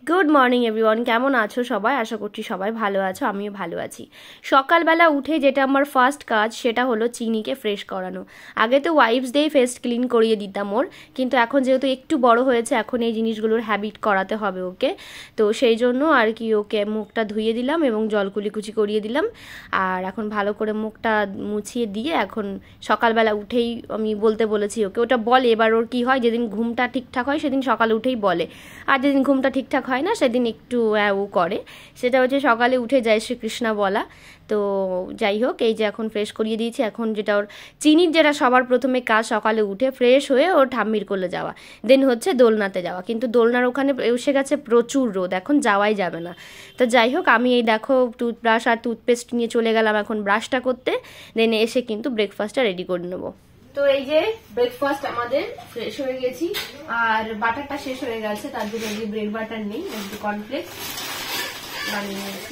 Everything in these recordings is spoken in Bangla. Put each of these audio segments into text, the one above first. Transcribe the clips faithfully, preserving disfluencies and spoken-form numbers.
গুড মর্নিং এভরিওয়ান, কেমন আছো সবাই? আশা করছি সবাই ভালো আছো, আমিও ভালো আছি। সকালবেলা উঠে যেটা আমার ফার্স্ট কাজ সেটা হলো চিনিকে ফ্রেশ করানো। আগে তো ওয়াইপস দিয়েই ফেস ক্লিন করিয়ে দিতাম ওর, কিন্তু এখন যেহেতু একটু বড় হয়েছে এখন এই জিনিসগুলোর হ্যাবিট করাতে হবে ওকে। তো সেই জন্য আর কি ওকে মুখটা ধুয়ে দিলাম এবং জল কুলিকুচি করিয়ে দিলাম। আর এখন ভালো করে মুখটা মুছিয়ে দিয়ে এখন সকালবেলা উঠেই আমি বলতে বলেছি ওকে, ওটা বলে। এবার ওর কী হয়, যেদিন ঘুমটা ঠিকঠাক হয় সেদিন সকালে উঠেই বলে, আর যেদিন ঘুমটা ঠিকঠাক হয় না সেদিন একটু ও করে। সেটা হচ্ছে সকালে উঠে জয় শ্রীকৃষ্ণ বলা। তো যাই হোক, এই যে এখন ফ্রেশ করিয়ে দিয়েছি। এখন যেটা ওর চিনির যেটা সবার প্রথমে কাজ, সকালে উঠে ফ্রেশ হয়ে ওর ঠাম্মির কোলে যাওয়া, দেন হচ্ছে দোলনাতে যাওয়া। কিন্তু দোলনার ওখানে এসে গেছে প্রচুর রোদ, এখন যাওয়াই যাবে না। তো যাই হোক, আমি এই দেখো টুথব্রাশ আর টুথপেস্ট নিয়ে চলে গেলাম এখন ব্রাশটা করতে, দেন এসে কিন্তু ব্রেকফাস্টটা রেডি করে নেবো। তো এই যে ব্রেকফাস্ট আমাদের ফ্রেশ হয়ে গেছি, আর বাটারটা শেষ হয়ে গেছে, তার জন্য এই যে ব্রেড বাটার নেই, একটু কর্নফ্লেক্স বানিয়ে নিয়েছি।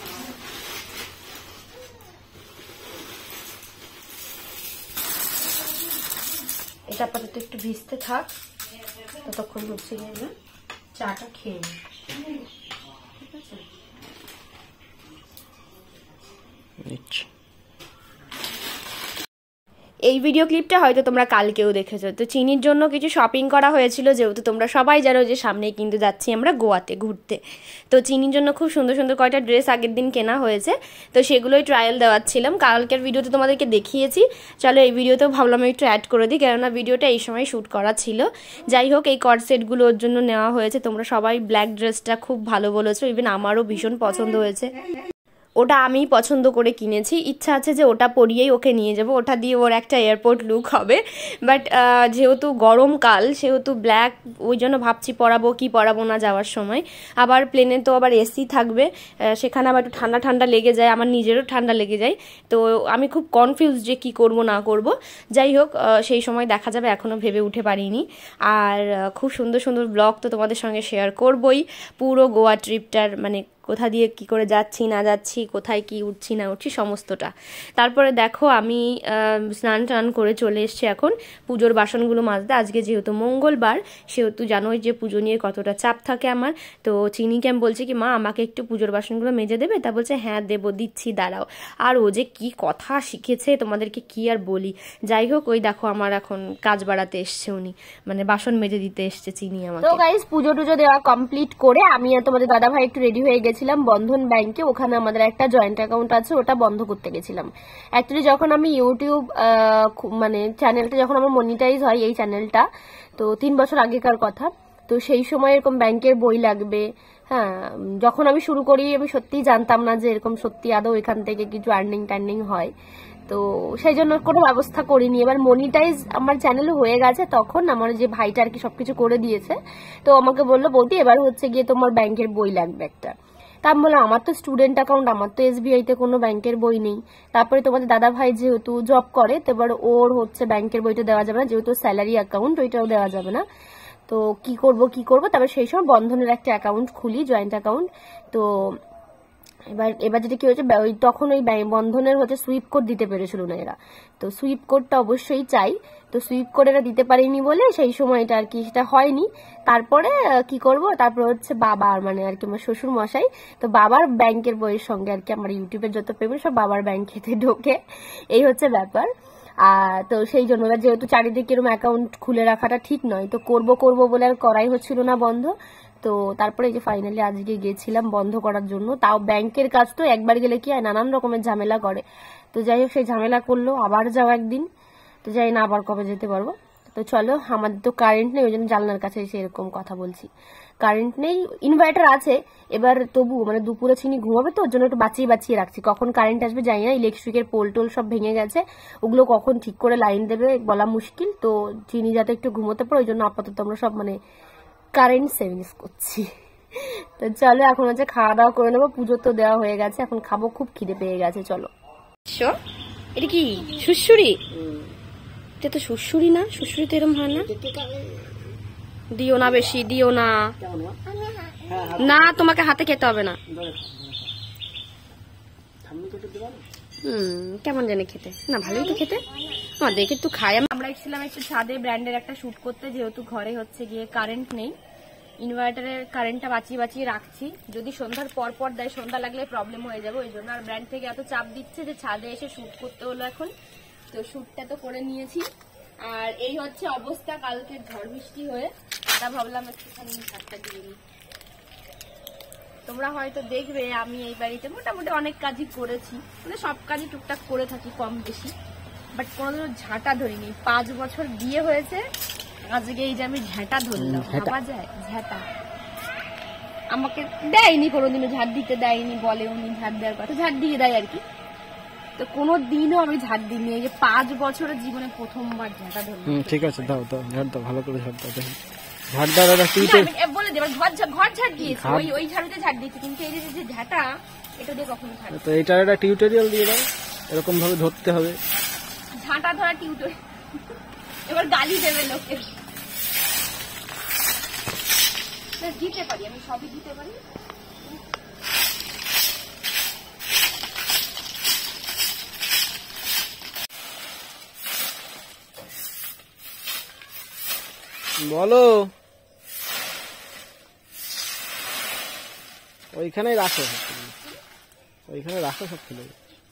এটা আপাতত একটু ভিজতে থাক, ততক্ষণ হচ্ছে গিয়ে চাটা খেয়ে নিই। ঠিক আছে, এই ভিডিও ক্লিপটা হয়তো তোমরা কালকেও দেখেছো। তো চিনির জন্য কিছু শপিং করা হয়েছিল, যেহেতু তোমরা সবাই জানো যে সামনেই কিন্তু যাচ্ছি আমরা গোয়াতে ঘুরতে। তো চিনির জন্য খুব সুন্দর সুন্দর কয়টা ড্রেস আগের দিন কেনা হয়েছে, তো সেগুলোই ট্রায়াল দেওয়াচ্ছিলাম। কালকের ভিডিওতে তোমাদেরকে দেখিয়েছি, চলো এই ভিডিওতেও ভাবলাম একটু অ্যাড করে দিই, কেননা ভিডিওটা এই সময় শ্যুট করা ছিল। যাই হোক, এই কর্ড সেটগুলো ওর জন্য নেওয়া হয়েছে। তোমরা সবাই ব্ল্যাক ড্রেসটা খুব ভালো বলেছো, ইভেন আমারও ভীষণ পছন্দ হয়েছে। ওটা আমি পছন্দ করে কিনেছি, ইচ্ছা আছে যে ওটা পরিয়েই ওকে নিয়ে যাব, ওটা দিয়ে ওর একটা এয়ারপোর্ট লুক হবে। বাট যেহেতু গরমকাল সেহেতু ব্ল্যাক, ওই জন্য ভাবছি পরাবো কি পরাবো না যাওয়ার সময়। আবার প্লেনে তো আবার এসি থাকবে, সেখানে আবার একটু ঠান্ডা ঠান্ডা লেগে যায়, আমার নিজেরও ঠান্ডা লেগে যায়। তো আমি খুব কনফিউজ যে কি করব না করব। যাই হোক, সেই সময় দেখা যাবে, এখনও ভেবে উঠে পারিনি। আর খুব সুন্দর সুন্দর ব্লগ তো তোমাদের সঙ্গে শেয়ার করবই, পুরো গোয়া ট্রিপটার, মানে কোথা দিয়ে কি করে যাচ্ছি না যাচ্ছি, কোথায় কি উঠছি না উঠছি সমস্তটা। তারপরে দেখো আমি স্নান টান করে চলে এসছি এখন পুজোর বাসনগুলো মাজতে। আজকে যেহেতু মঙ্গলবার, সেহেতু জানোই যে পুজো নিয়ে কতটা চাপ থাকে আমার। তো চিনিকে আমি বলছি কি, মা আমাকে একটু পুজোর বাসনগুলো মেজে দেবে? তা বলছে হ্যাঁ দেবো, দিচ্ছি দাঁড়াও। আর ও যে কি কথা শিখেছে তোমাদেরকে কি আর বলি। যাই হোক, ওই দেখো আমার এখন কাজ বাড়াতে এসছে উনি, মানে বাসন মেজে দিতে এসছে চিনি আমাকে। তো গাইস, পুজো টুজো দেওয়া কমপ্লিট করে আমি আর তোমাদের দাদা ভাই একটু রেডি হয়ে গেছিলাম বন্ধন ব্যাংকে। ওখানে আমাদের একটা জয়েন্ট অ্যাকাউন্ট আছে, ওটা বন্ধ করতে গেছিলাম। অ্যাকচুয়ালি যখন আমি ইউটিউব মানে চ্যানেলটা যখন আমার মনিটাইজ হয়, এই চ্যানেলটা তো তিন বছর আগেকার কথা, তো সেই সময় এরকম ব্যাংকের বই লাগবে। হ্যাঁ, যখন আমি শুরু করি আমি সত্যিই জানতাম না যে এরকম সত্যি আদৌ এখান থেকে কিছু আর্নিং টার্নিং হয়, তো সেই জন্য কোনো ব্যবস্থা করিনি। এবার মনিটাইজ আমার চ্যানেল হয়ে গেছে, তখন আমার যে ভাইটা আর কি সবকিছু করে দিয়েছে, তো আমাকে বললো বৌদি এবার হচ্ছে গিয়ে তোমার ব্যাংকের বই লাগবে একটা। তা আমি বললাম আমার তো স্টুডেন্ট অ্যাকাউন্ট, আমার তো এসবিআইতে কোনো ব্যাংকের বই নেই। তারপরে তোমাদের দাদা ভাই যেহেতু জব করে, তো এবার ওর হচ্ছে ব্যাংকের বইটা দেওয়া যাবে না, যেহেতু স্যালারি অ্যাকাউন্ট, ওইটাও দেওয়া যাবে না। তো কি করব কি করব তারপর সেই সময় বন্ধনের একটা অ্যাকাউন্ট খুলি, জয়েন্ট অ্যাকাউন্ট। তো এবার এবার যেটা কি হয়েছে, ওই তখন ওই বন্ধনের হচ্ছে সুইপ কোড দিতে পেরেছিল না এরা, তো সুইপ কোডটা অবশ্যই চাই। তো সুইপ কোড এরা দিতে পারেনি বলে সেই সময়টা আর কি সেটা হয়নি। তারপরে কি করব, তারপর হচ্ছে বাবার মানে আর কি আমার শ্বশুর মশাই, তো বাবার ব্যাংকের বইয়ের সঙ্গে আর কি আমার ইউটিউবের যত পেমেন্ট সব বাবার ব্যাংকেতে ঢোকে, এই হচ্ছে ব্যাপার। আর তো সেই জন্য যেহেতু চারিদিকে এরকম অ্যাকাউন্ট খুলে রাখাটা ঠিক নয়, তো করব করব বলে আর করাই হচ্ছিল না বন্ধ। তো তারপরে এই যে ফাইনালি আজকে গেছিলাম বন্ধ করার জন্য। তাও ব্যাংকের কাজ তো একবার গেলে কি হয়, নানান রকমের ঝামেলা করে। তো যাই হোক, সেই ঝামেলা করলো, আবার যাও একদিন, তো যাই না আবার কবে যেতে পারবো। তো চলো, আমাদের তো কারেন্ট নেই, ওই জন্য জানলার কাছে এসে এরকম কথা বলছি। কারেন্ট নেই, ইনভার্টার আছে, এবার তবু মানে দুপুরে চিনি ঘুমাবে, তো ওর জন্য একটু বাঁচিয়ে বাঁচিয়ে রাখছি, কখন কারেন্ট আসবে জানি না। ইলেকট্রিকের পোল টোল সব ভেঙে গেছে, ওগুলো কখন ঠিক করে লাইন দেবে বলা মুশকিল। তো চিনি যাতে একটু ঘুমোতে পারে, ওই জন্য আপাতত আমরা সব মানে কারেন্ট সেভিংস করছি। তো চলো এখন হচ্ছে খাওয়া দাওয়া করে নেবো, পুজো তো দেওয়া হয়ে গেছে, এখন খাবো, খুব খিদে পেয়ে গেছে। চলো। এটা কি সুড়সুড়ি? এটা তো সুড়সুড়ি না, সুড়সুড়ি তো এরকম হয় না। দিও না বেশি, দিও না, না তোমাকে হাতে খেতে হবে না। হুম, কেমন জানে খেতে, না ভালোই তো খেতে, আমার দেখে একটু খাই। আমরা এসেছিলাম একটু ছাদে ব্র্যান্ডের একটা শুট করতে, যেহেতু ঘরে হচ্ছে গিয়ে কারেন্ট নেই, ইনভার্টারের কারেন্টটা বাঁচিয়ে বাঁচিয়ে রাখছি, যদি সন্ধ্যার পর পর দেয় সন্ধ্যা লাগলে প্রবলেম হয়ে যাবে, ওই জন্য। আর ব্র্যান্ড থেকে এত চাপ দিচ্ছে যে ছাদে এসে শুট করতে হলো এখন, তো শুটটা তো করে নিয়েছি। আর এই হচ্ছে অবস্থা কালকে ঝড় বৃষ্টি হয়ে, তা ভাবলাম একটুখানি ছাদটা দিয়ে নিই। তোমরা হয়তো দেখবে আমি এই বাড়িতে মোটামুটি অনেক কাজই করেছি, মানে সব কাজই টুকটাক করে থাকি কম বেশি, বাট কোনোদিনও ঝাঁটা ধরিনি। পাঁচ বছর বিয়ে হয়েছে, আজকে এই যে আমি ঝাঁটা ধরলাম, ভাবা যায়? ঝাঁটা আমাকে দেয়নি কোনোদিনও, ঝাড় দিতে দেয়নি, বলে উনি ঝাড় দেওয়ার কথা, ঝাড় দিয়ে দেয় আর কি। তো কোনো দিনও আমি ঝাড় দিইনি, এই যে পাঁচ বছরের জীবনে প্রথমবার ঝাঁটা ধরলাম। ঠিক আছে, দাও দাও ঝাড় দাও, ভালো করে ঝাড় দাও। ঝাড় দেওয়ার বলে দেবার ঘর ঘর ঝাড় দিয়েছি, ওই ওই ঝাড়ুতে ঝাড় দিয়েছি, কিন্তু এই যে ঝাঁটা এটা দিয়ে কখনো ঝাড়, তো এটার একটা টিউটোরিয়াল দিয়ে দাও, এরকম ভাবে ধরতে হবে। ঝাঁটা ধরা টিউটোরিয়াল, এবার গালি দেবে লোকে। দিতে পারি আমি, সবই দিতে পারি। বলো, ওইখানে রাখো, ওইখানে রাখো সব ফেলে।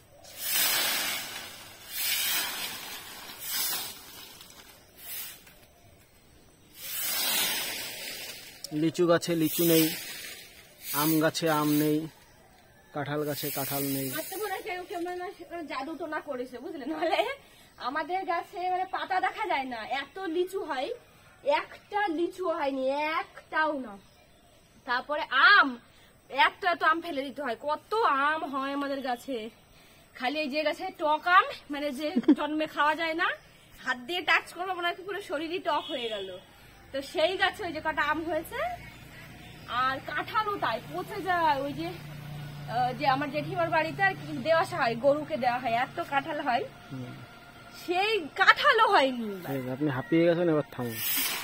লিচু গাছে লিচু নেই, আম গাছে আম নেই, কাঁঠাল গাছে কাঁঠাল নেই। জাদু টোনা করেছে বুঝলে, নাহলে আমাদের গাছে মানে পাতা দেখা যায় না, এত লিচু হয়, একটা লিচু হয়নি, একটাও না। তারপরে আম, এত এত আম ফেলে দিতে হয়, কত আম হয় আমাদের গাছে। খালি এই যে গাছে টক আম, মানে যে জন্মে খাওয়া যায় না, হাত দিয়ে টাচ করবো মনে হয় পুরো শরীরই টক হয়ে গেল, তো সেই গাছে ওই যে কটা আম হয়েছে। আর কাঁঠালও তাই পচে যায়, ওই যে যে আমার জেঠিমার বাড়িতে আর কি দেওয়া হয়, গরুকে দেওয়া হয়, এত কাঁঠাল হয়, সেই কাঁঠালও হয়নি। আপনি হাঁপিয়ে গেছেন, এবার থামুন।